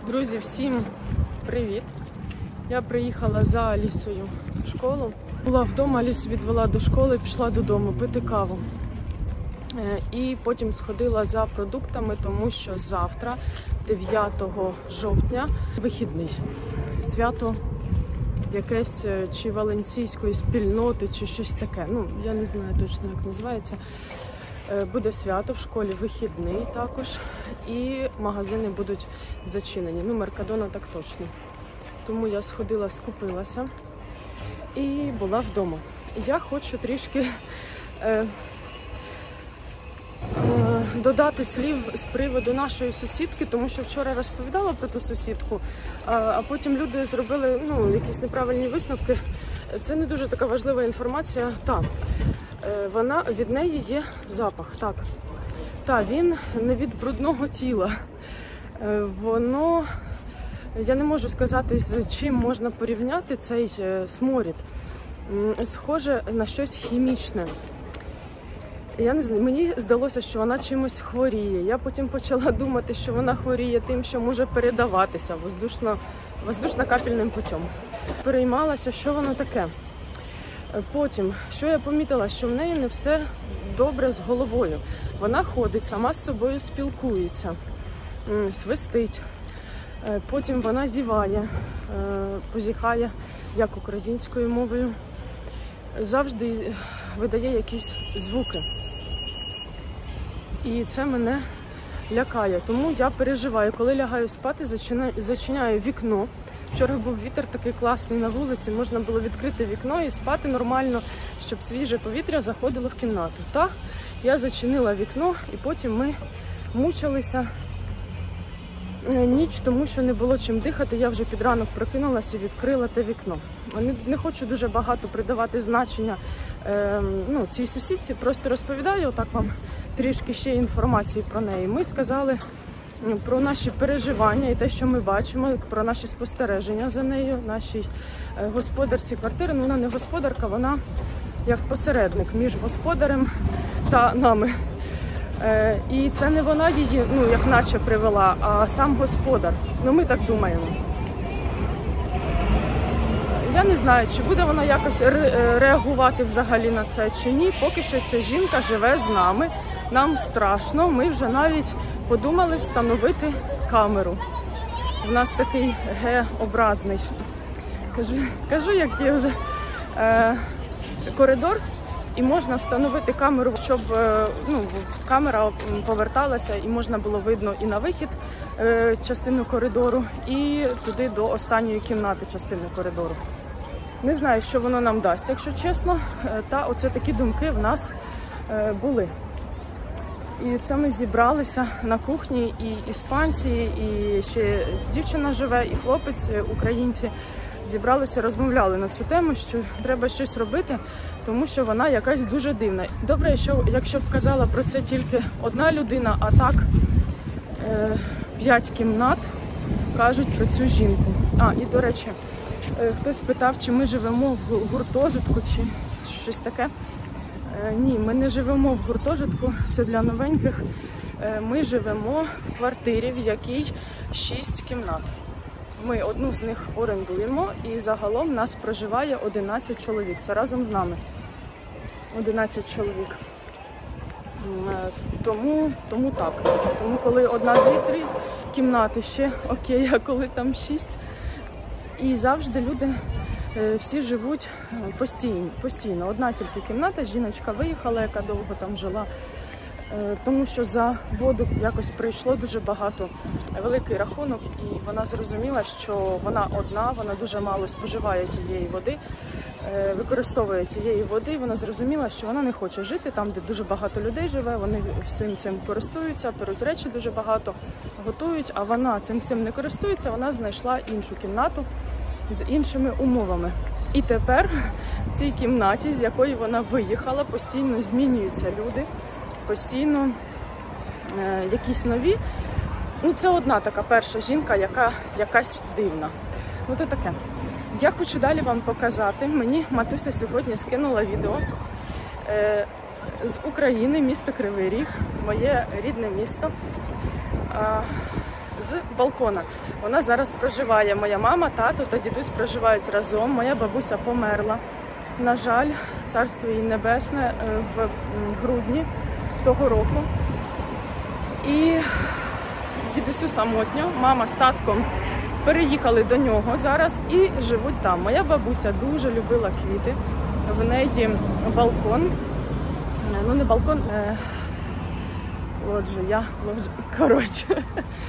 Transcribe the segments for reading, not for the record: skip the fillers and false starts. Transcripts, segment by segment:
Друзі, всім привіт! Я приїхала за Алісою в школу. Була вдома, Алісу відвела до школи, пішла додому пити каву. І потім сходила за продуктами, тому що завтра, 9 жовтня, вихідний. Свято якесь чи валенційської спільноти, чи щось таке. Ну, я не знаю точно, як називається. Буде свято в школі, вихідний також, і магазини будуть зачинені. Ну, Меркадона так точно. Тому я сходила, скупилася і була вдома. Я хочу трішки додати слів з приводу нашої сусідки, тому що вчора розповідала про ту сусідку, а потім люди зробили якісь неправильні висновки. Це не дуже така важлива інформація. Від неї є запах, так. Він не від брудного тіла. Я не можу сказати, з чим можна порівняти цей сморід. Схоже на щось хімічне. Я не знаю, мені здалося, що вона чимось хворіє. Я потім почала думати, що вона хворіє тим, що може передаватися воздушно-капельним путем. Переймалася, що воно таке. Потім, що я помітила, що в неї не все добре з головою. Вона ходить, сама з собою спілкується, свистить. Потім вона зіває, позіхає, як українською мовою. Завжди видає якісь звуки. І це мене лякає. Тому я переживаю. Коли лягаю спати, зачиняю вікно. Вчора був вітер такий класний на вулиці, можна було відкрити вікно і спати нормально, щоб свіже повітря заходило в кімнату. Я зачинила вікно, і потім ми мучилися ніч, тому що не було чим дихати. Я вже під ранок прокинулася і відкрила те вікно. Не хочу дуже багато придавати значення цій сусідці, просто розповідаю отак вам трішки ще інформації про неї. Ми сказали про наші переживання і те, що ми бачимо, про наші спостереження за нею, нашій господарці квартири. Вона не господарка, вона як посередник між господарем та нами. І це не вона її, як наче привела, а сам господар. Ми так думаємо. Я не знаю, чи буде вона якось реагувати взагалі на це, чи ні. Поки що ця жінка живе з нами. Нам страшно, ми вже навіть подумали встановити камеру. У нас такий Г-образний. Кажу, як є вже коридор, і можна встановити камеру, щоб камера поверталася і можна було видно і на вихід частину коридору, і туди до останньої кімнати частини коридору. Не знаю, що воно нам дасть, якщо чесно. Оце такі думки в нас були. І це ми зібралися на кухні, і іспанці, і ще дівчина живе, і хлопець, українці. Зібралися, розмовляли на цю тему, що треба щось робити, тому що вона якась дуже дивна. Добре, якщо б казала про це тільки одна людина, а так 5 кімнат кажуть про цю жінку. І, до речі, хтось питав, чи ми живемо в гуртожитку, чи щось таке. Ні, ми не живемо в гуртожитку, це для новеньких. Ми живемо в квартирі, в якій 6 кімнат. Ми одну з них орендуємо, і загалом нас проживає 11 чоловік. Це разом з нами 11 чоловік. Тому так. Тому коли 1, 2, 3 кімнати ще окей, а коли там 6. І завжди люди всі живуть постійно. Одна тільки кімната, жіночка виїхала, яка довго там жила. Тому що за воду якось прийшло дуже багато, великий рахунок, і вона зрозуміла, що вона одна, вона дуже мало споживає тієї води, використовує тієї води, і вона зрозуміла, що вона не хоче жити там, де дуже багато людей живе, вони всім цим користуються, беруть речі дуже багато, готують, а вона цим не користується, вона знайшла іншу кімнату з іншими умовами. І тепер в цій кімнаті, з якої вона виїхала, постійно змінюються люди, постійно якісь нові. Це одна така перша жінка, яка якась дивна. То таке. Я хочу далі вам показати. Мені матуся сьогодні скинула відео з України, місто Кривий Ріг, моє рідне місто. з балкона. Вона зараз проживає. Моя мама, тато та дідусь проживають разом. Моя бабуся померла. На жаль, царство їй небесне, в грудні того року. І дідусю самотньо, мама з татком переїхали до нього зараз і живуть там. Моя бабуся дуже любила квіти. В неї балкон, ну не балкон, коротше.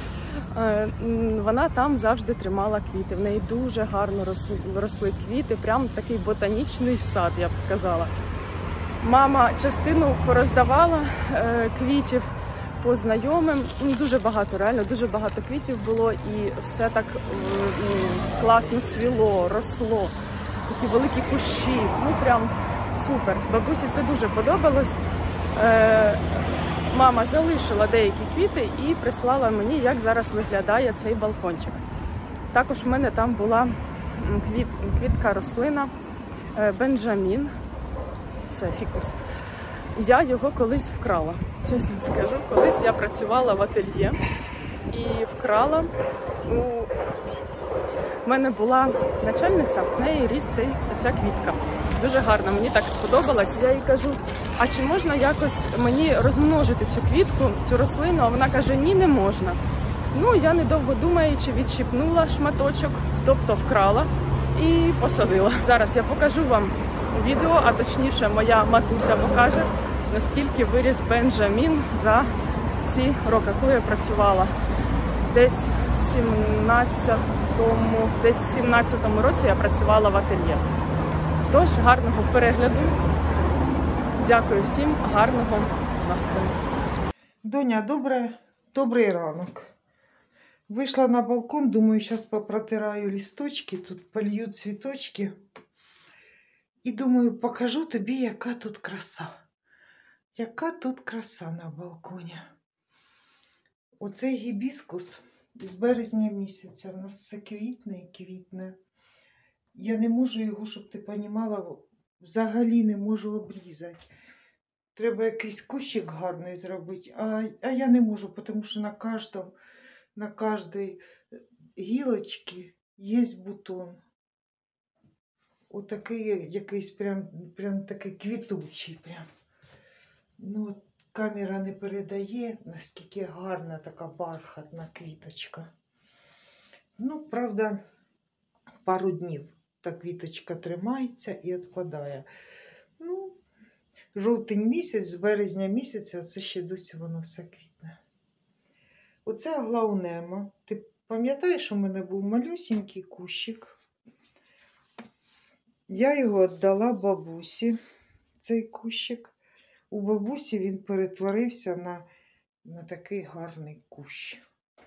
Вона там завжди тримала квіти. В неї дуже гарно росли квіти, прям такий ботанічний сад, я б сказала. Мама частину пороздавала квітів по знайомим. Дуже багато, реально, дуже багато квітів було і все так класно цвіло, росло. Такі великі кущі, ну прям супер. Бабусі це дуже подобалось. Мама залишила деякі квіти і прислала мені, як зараз виглядає цей балкончик. Також в мене там була квітка рослина Бенджамін, це фікус. Я його колись вкрала, чесно скажу. Колись я працювала в ательє і вкрала. У мене була начальниця, в неї ріс ця квітка. Дуже гарно, мені так сподобалось. Я їй кажу, а чи можна якось мені розмножити цю квітку, цю рослину? А вона каже, ні, не можна. Ну, я недовго думаючи, відщипнула шматочок, тобто вкрала і посадила. Зараз я покажу вам відео, а точніше моя матуся покаже, наскільки виріс Бенджамін за ці роки, коли я працювала. Десь в 17-му році я працювала в ательє. Тож, гарного перегляду. Дякую всім, гарного настрою. Доня, добрий ранок. Вийшла на балкон, думаю, зараз попротираю листочки, тут полью цвіточки. І думаю, покажу тобі, яка тут краса. Яка тут краса на балконі. Оцей гібіскус з березня місяця. В нас все квітне і квітне. Я не можу його, щоб ти розуміла, взагалі не можу обрізати. Треба якийсь кущик гарний зробити, а я не можу, тому що на кожній гілочці є бутон. Отакий якийсь прям такий квітучий. Прям. Ну, камера не передає, наскільки гарна така бархатна квіточка. Ну, правда, пару днів та квіточка тримається і відпадає. Ну, жовтень місяць, з березня місяця, це ще досі воно все квітне. Оце аглаунема. Ти пам'ятаєш, у мене був малюсенький кущик. Я його віддала бабусі, цей кущик. У бабусі він перетворився на такий гарний кущ.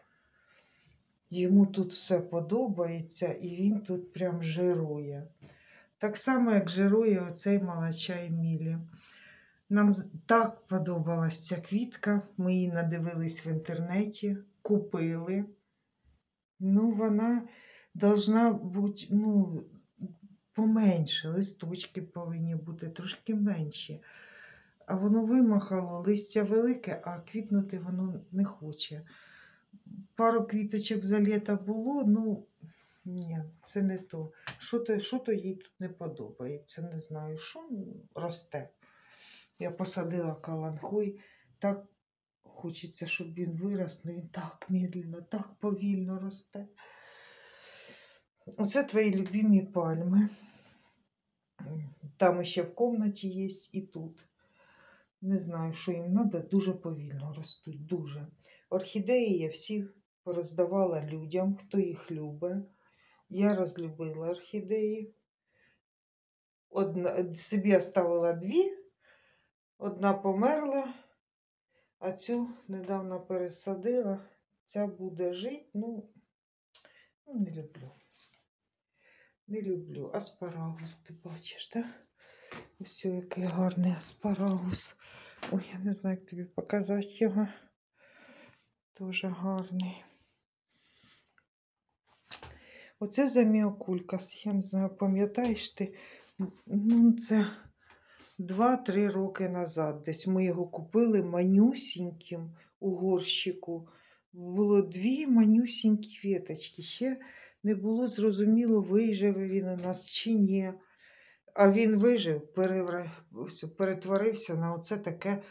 Йому тут все подобається і він тут прям жирує. Так само, як жирує оцей молочай Мілі. Нам так подобалась ця квітка. Ми її надивились в інтернеті, купили. Ну, вона должна бути, ну, поменше. Листочки повинні бути трошки менші. А воно вимахало, листя велике, а квітнути воно не хоче. Пару квіточок за літо було, ну, ні, це не то. Що то їй тут не подобається, не знаю, що росте. Я посадила каланхой, так хочеться, щоб він вирос, але він так медленно, так повільно росте. Оце твої любимі пальми. Там ще в кімнаті є і тут. Не знаю, що їм треба, дуже повільно ростуть, дуже. Орхідеї я всі роздавала людям, хто їх любить. Я розлюбила орхідеї. Собі оставила 2, одна померла, а цю недавно пересадила. Ця буде жити, ну не люблю. Не люблю. Аспарагус, ти бачиш, так? Ось який гарний аспарагус. Ой, я не знаю, як тобі показати його. Дуже гарний. Оце заміокулькас. Я не знаю, пам'ятаєш ти? Ну, це 2-3 роки назад. Десь ми його купили манюсіньким у горщику. було 2 манюсінькі квіточки. Ще не було зрозуміло, виживе він у нас чи ні. А він вижив, перетворився на оце таке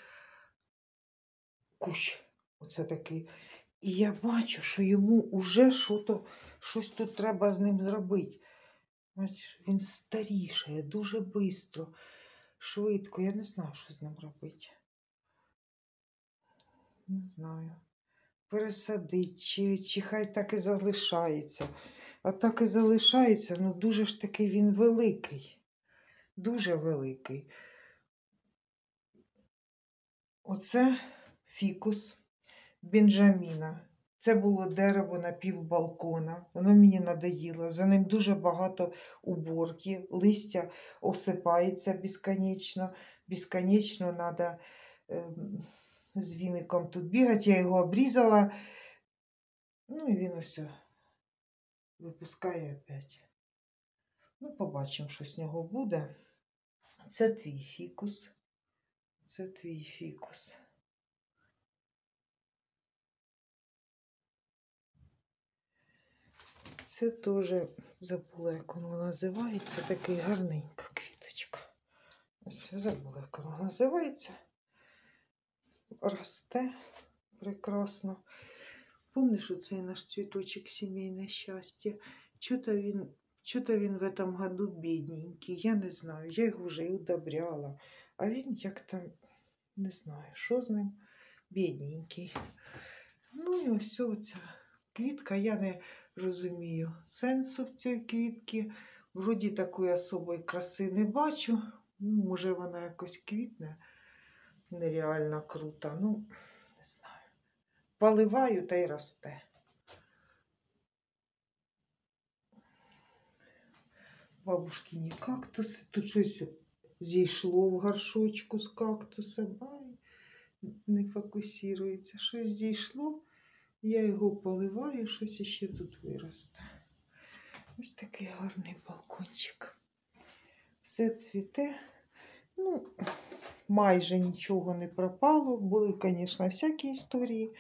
кущ. Оце такий. І я бачу, що йому уже щось тут треба з ним зробити. Бачиш, він старішає дуже швидко, швидко. Я не знаю, що з ним робити. Не знаю. Пересадить, чи хай так і залишається. А так і залишається, ну дуже ж таки він великий. Дуже великий. Оце фікус Бенджаміна. Це було дерево на півбалкона. Воно мені надоїло. За ним дуже багато уборки. Листя осипається безконечно. Безконечно треба з віником тут бігати. Я його обрізала. Ну і він ось випускає опять. Ну, побачимо, що з нього буде. Це твій фікус. Це твій фікус. Це теж, забула, як воно називається, такий гарненька квіточка. Ось, забула, як воно називається. Росте прекрасно. Помниш оцей наш цвіточок «Сімейне щастя»? Чого-то він в этом году бідненький, я не знаю. Я його вже і удобряла. А він як-то, не знаю, що з ним, бідненький. Ну і ось оця квітка, я не розумію сенсу в цій квітки. Вроді такої особої краси не бачу. Ну, може вона якось квітне. Нереально круто. Ну, не знаю. Поливаю та й росте. Бабушкині кактуси. Тут щось зійшло в горшочку з кактусом. Ай, не фокусується. Щось зійшло. Я його поливаю, щось ще тут виросте. Ось такий гарний балкончик. Все цвіте. Ну, майже нічого не пропало. Були, звісно, всякі історії.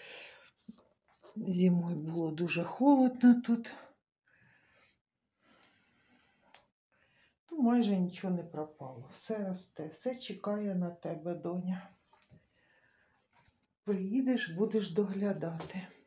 Зимою було дуже холодно тут. Ну, майже нічого не пропало. Все росте, все чекає на тебе, доня. Приїдеш, будеш доглядати.